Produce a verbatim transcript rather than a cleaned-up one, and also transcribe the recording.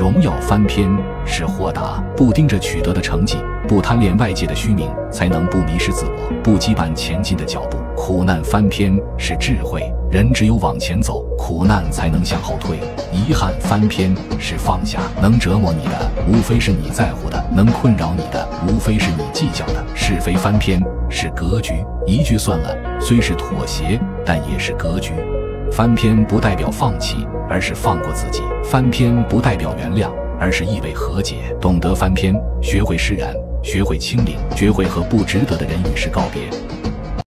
荣耀翻篇是豁达，不盯着取得的成绩，不贪恋外界的虚名，才能不迷失自我，不羁绊前进的脚步。苦难翻篇是智慧，人只有往前走，苦难才能向后退。遗憾翻篇是放下，能折磨你的无非是你在乎的，能困扰你的无非是你计较的。是非翻篇是格局，一句算了虽是妥协，但也是格局。翻篇不代表放弃，而是放过自己；翻篇不代表原谅，而是意味和解。懂得翻篇，学会释然，学会清零，学会和不值得的人与事告别。